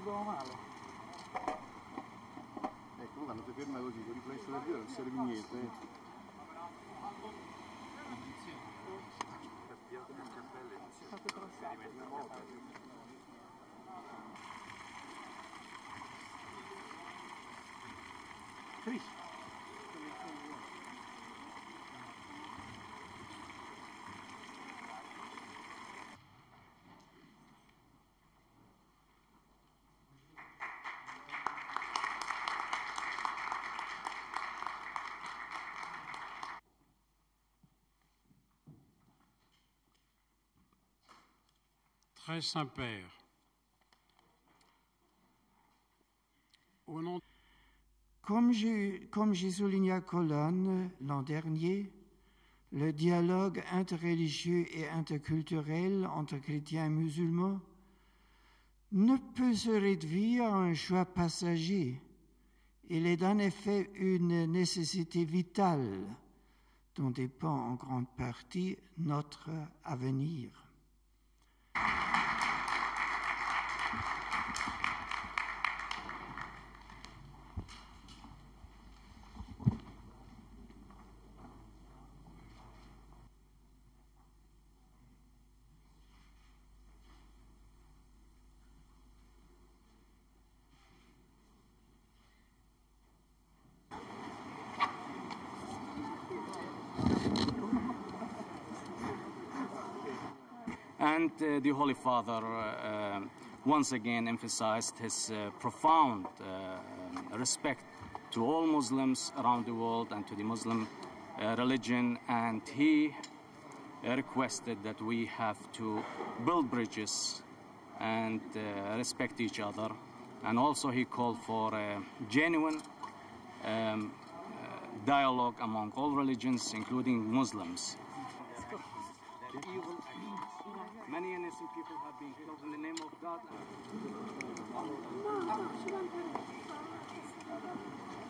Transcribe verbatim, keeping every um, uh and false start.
vedo male. Ecco, quando ti ferma così, con riflesso del vero non serve niente. Eh. Chris. Très Saint-Père, au nom... Comme j'ai comme j'ai souligné à Cologne l'an dernier, le dialogue interreligieux et interculturel entre chrétiens et musulmans ne peut se réduire à un choix passager. Il est en effet une nécessité vitale dont dépend en grande partie notre avenir. And uh, the Holy Father uh, once again emphasized his uh, profound uh, respect to all Muslims around the world and to the Muslim uh, religion, and he uh, requested that we have to build bridges and uh, respect each other, and also he called for a genuine um, uh, dialogue among all religions, including Muslims. Many innocent people have been killed in the name of God.